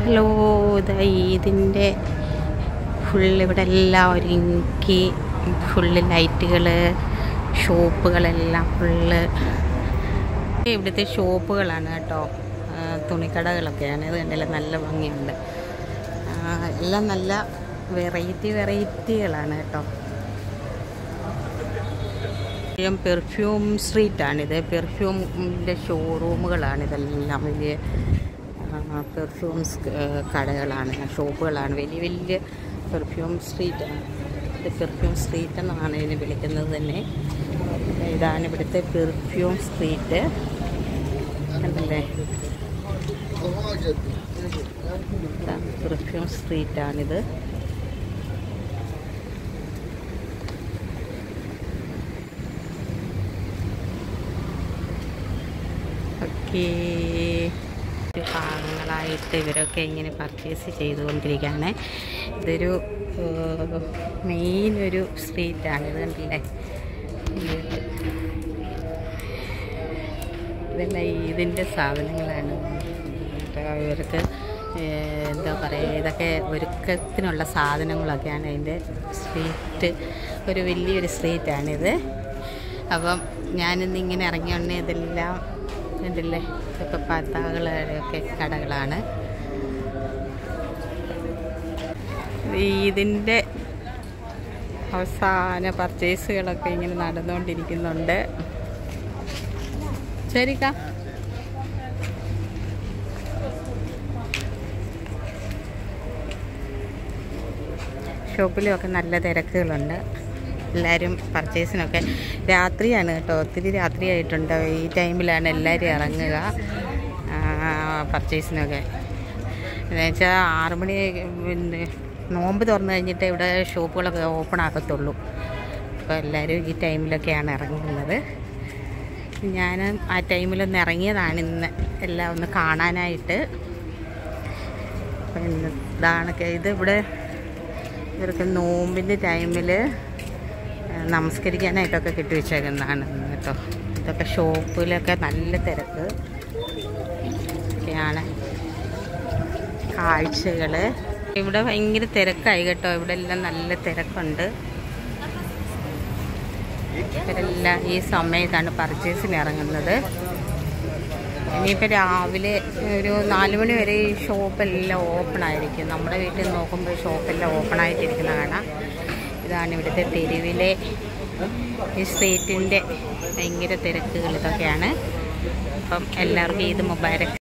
Hello, ഇതിൻ്റെ ഇവിടെ എല്ലാം ഒരുക്കി ഫുള്ള് ലൈറ്റുകൾ, ഷോപ്പുകളെല്ലാം ഫുള്ള് ഇവിടുത്തെ ഷോപ്പുകളാണ് കേട്ടോ. തുണിക്കടകളൊക്കെയാണ്. ഇത് കണ്ടില്ല, നല്ല ഭംഗിയുണ്ട്. എല്ലാം നല്ല വെറൈറ്റികളാണ് കേട്ടോ. പെർഫ്യൂം സ്ട്രീറ്റാണിത്. പെർഫ്യൂമിൻ്റെ ഷോറൂമുകളാണ് ഇതെല്ലാം. വലിയ പെർഫ്യൂംസ് കടകളാണ്, ഷോപ്പുകളാണ്. വലിയ വലിയ പെർഫ്യൂം സ്ട്രീറ്റാണ് ഇത്. പെർഫ്യൂം സ്ട്രീറ്റ് എന്നാണ് ഇതിനെ വിളിക്കുന്നത് തന്നെ. ഇതാണ് ഇവിടുത്തെ പെർഫ്യൂം സ്ട്രീറ്റ്. കണ്ടല്ലേ, പെർഫ്യൂം സ്ട്രീറ്റാണിത്. ഓക്കേ, ഭാഗങ്ങളായിട്ട് ഇവരൊക്കെ ഇങ്ങനെ പർച്ചേസ് ചെയ്തുകൊണ്ടിരിക്കുകയാണ്. ഇതൊരു മെയിൻ ഒരു സ്ട്രീറ്റാണിത്. കണ്ടില്ലേ, ഇതെല്ലാം ഇതിൻ്റെ സാധനങ്ങളാണ്. ഇവർക്ക് എന്താ പറയുക, ഇതൊക്കെ ഒരുക്കത്തിനുള്ള സാധനങ്ങളൊക്കെയാണ് അതിൻ്റെ സ്ട്രീറ്റ്. ഒരു വലിയൊരു സ്ട്രീറ്റാണിത്. അപ്പം ഞാനിന്നിങ്ങനെ ഇറങ്ങിയോണ്ടേ ഇതെല്ലാം കണ്ടില്ലേ, ഇതൊക്കെ പത്താകളുടെയൊക്കെ കടകളാണ്. ഇതിൻ്റെ അവസാന പർച്ചേസുകളൊക്കെ ഇങ്ങനെ നടന്നുകൊണ്ടിരിക്കുന്നുണ്ട്. ശരിക്കാ, ഷോപ്പിലുമൊക്കെ നല്ല തിരക്കുകളുണ്ട്. എല്ലാവരും പർച്ചേസിനൊക്കെ രാത്രിയാണ് കേട്ടോ, ഒത്തിരി രാത്രിയായിട്ടുണ്ട്. ഈ ടൈമിലാണ് എല്ലാവരും ഇറങ്ങുക പർച്ചേസിനൊക്കെ. എന്നുവെച്ചാൽ 6 മണി പിന്നെ നോമ്പ് തുറന്നു കഴിഞ്ഞിട്ട് ഇവിടെ ഷോപ്പുകളൊക്കെ ഓപ്പൺ ആക്കത്തുള്ളൂ. അപ്പോൾ എല്ലാവരും ഈ ടൈമിലൊക്കെയാണ് ഇറങ്ങുന്നത്. ഞാൻ ആ ടൈമിലൊന്ന് ഇറങ്ങിയതാണ് ഇന്ന് എല്ലാം ഒന്ന് കാണാനായിട്ട്. പിന്നെ ഇതാണ് ഇതിവിടെ ഇവർക്ക് നോമ്പിൻ്റെ ടൈമിൽ നമസ്കരിക്കാനായിട്ടൊക്കെ കെട്ടിവെച്ചേക്കുന്നതാണ് കേട്ടോ. ഇതൊക്കെ ഷോപ്പിലൊക്കെ നല്ല തിരക്ക് ഒക്കെയാണ്. കാഴ്ചകൾ ഇവിടെ ഭയങ്കര തിരക്കായി കേട്ടോ. ഇവിടെ എല്ലാം നല്ല തിരക്കുണ്ട്. ഇവരെല്ലാം ഈ സമയത്താണ് പർച്ചേസിന് ഇറങ്ങുന്നത്. ഇനിയിപ്പോൾ രാവിലെ ഒരു 4 മണി വരെ ഈ ഷോപ്പെല്ലാം ഓപ്പൺ ആയിരിക്കും. നമ്മുടെ വീട്ടിൽ നോക്കുമ്പോൾ ഷോപ്പെല്ലാം ഓപ്പൺ ആയിട്ടിരിക്കുന്ന കാണാം. ഇതാണ് ഇവിടുത്തെ തെരുവിലെ ഈ സ്ട്രീറ്റിൻ്റെ ഭയങ്കര തിരക്കുകൾ ഇതൊക്കെയാണ്. അപ്പം എല്ലാവർക്കും ഈദ് മുബാരക്.